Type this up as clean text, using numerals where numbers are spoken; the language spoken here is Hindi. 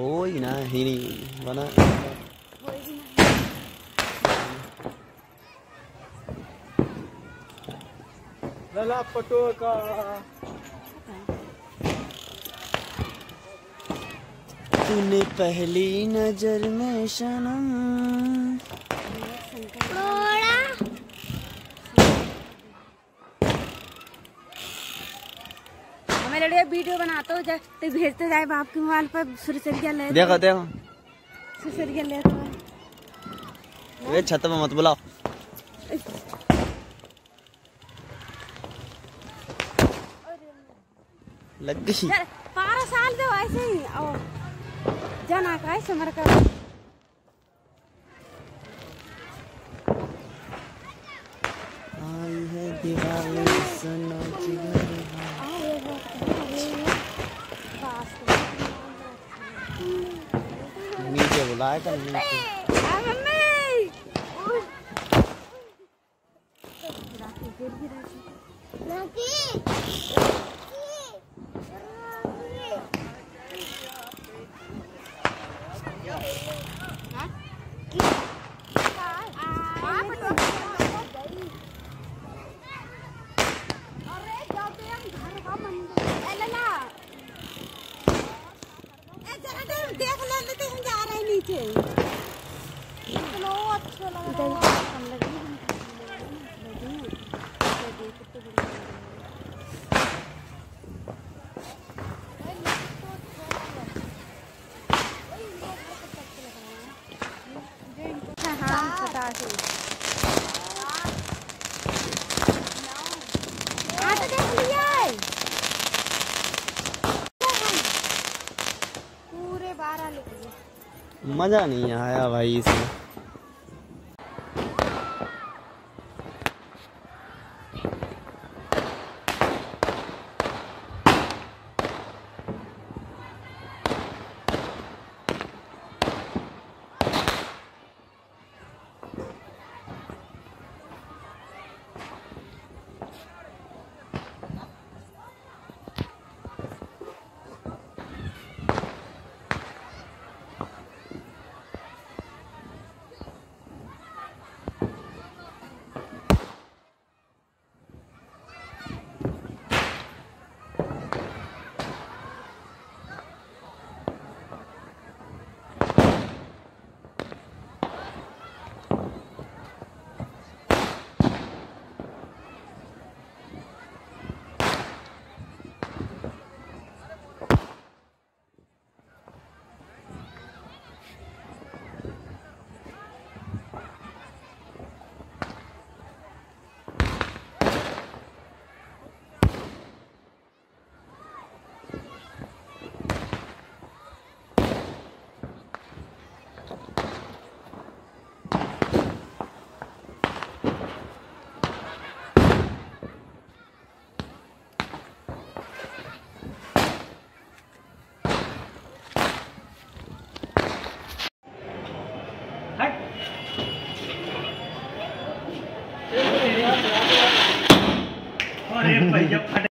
कोई ना ही नहीं बना लला पटो का तूने पहली नजर में सनम मेरे लिए वीडियो बनाते हो तो भेजते जाए बाप के मोबाइल पर सुरसरिया ले देखो देखो सुरसरिया ले तो ये छत पे मत बुलाओ लग गई 12 साल तो ऐसे ही और जाना का ऐसे मर कर आई है दिवाली सनम नीचे बुलाया था देख लेते हम जा रहे हैं नीचे चलो अच्छा लगा मजा नहीं आया भाई इसमें। अरे भैया